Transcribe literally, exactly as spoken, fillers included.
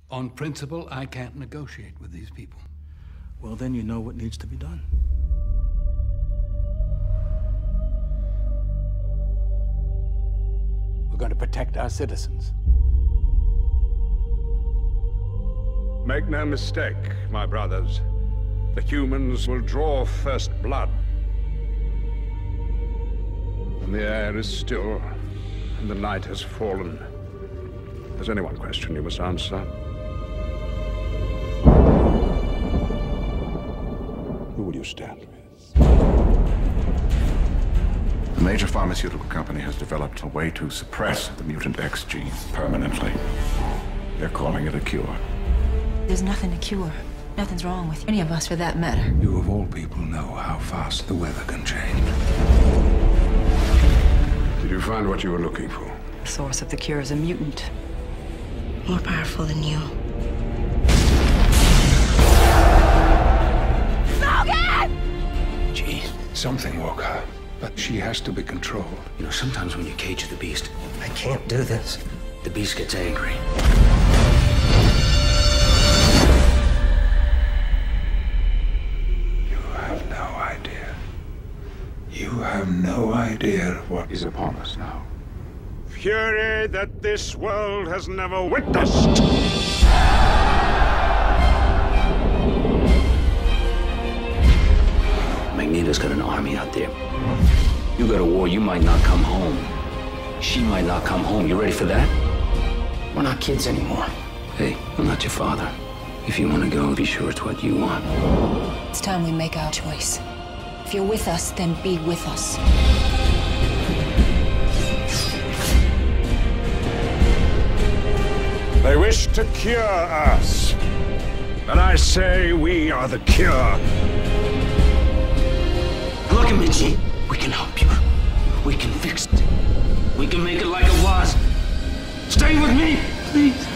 On principle, I can't negotiate with these people. Well, then you know what needs to be done. We're going to protect our citizens. Make no mistake, my brothers. The humans will draw first blood. And the air is still, and the night has fallen. There's only one question you must answer. Who will you stand with? A major pharmaceutical company has developed a way to suppress the mutant X gene permanently. They're calling it a cure. There's nothing to cure. Nothing's wrong with any of us, for that matter. You of all people know how fast the weather can change. Did you find what you were looking for? The source of the cure is a mutant. More powerful than you. Logan! Gee, something woke her, but she has to be controlled. You know, sometimes when you cage the beast, I can't do this. the beast gets angry. You have no idea. You have no idea what is upon us now. Fury that this world has never witnessed. Magneto's got an army out there. You go to war, you might not come home. She might not come home. You ready for that? We're not kids anymore. Hey, I'm not your father. If you want to go, be sure it's what you want. It's time we make our choice. If you're with us, then be with us. They wish to cure us. But I say we are the cure. Look at me, G. We can help you. We can fix it. We can make it like it was. Stay with me, please.